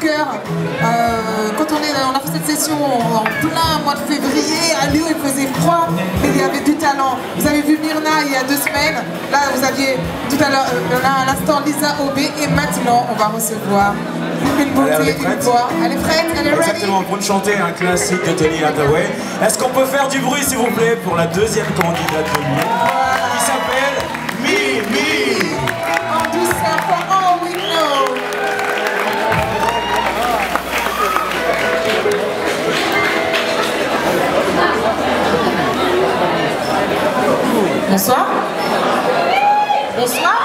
cœur. Quand on a fait cette session en plein mois de février, à Lyon il faisait froid, mais il y avait du talent. Vous avez vu Myrna il y a 2 semaines, là vous aviez tout à l'heure, à l'instant Lisa Aubé, et maintenant on va recevoir une beauté, une voix. Elle est prête, elle est ready. Exactement, pour nous chanter un classique de Tony Hathaway. Est-ce qu'on peut faire du bruit s'il vous plaît pour la deuxième candidate de nuit qui s'appelle Mimi. En douceur for all we know. Bonsoir. Bonsoir.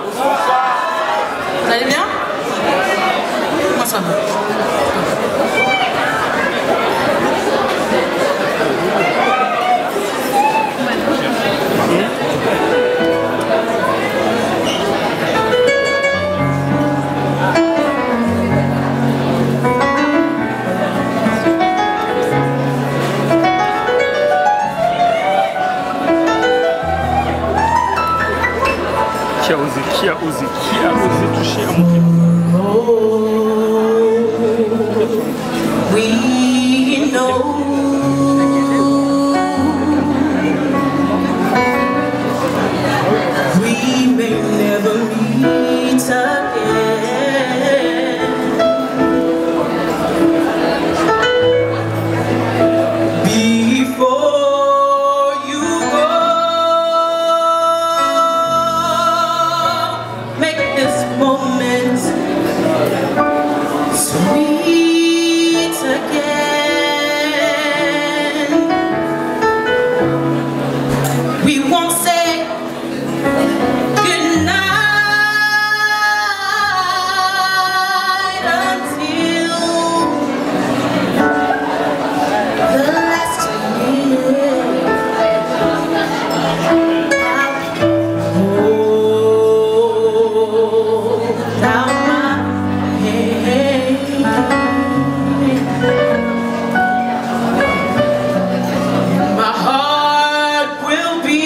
Vous allez bien? Moi ça va. Qui a osé toucher à mon pied? We know we may never meet again. Before you go, make this moment sweet again. We won't say goodnight until the last minute. Hold down my head. My heart will be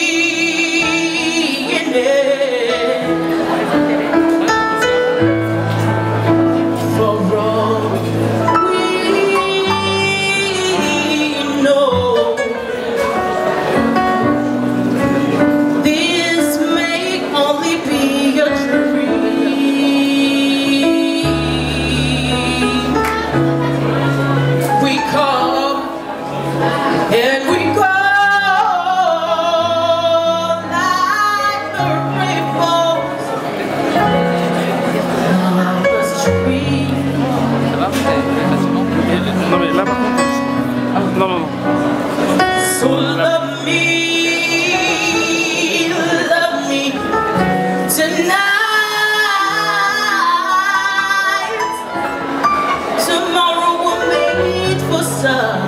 in it for all we know. This may only be a dream. We come and we go like the rainbows on the street. Non mais là par contre... Non, non, non. So love me tonight. Tomorrow we'll meet for sun.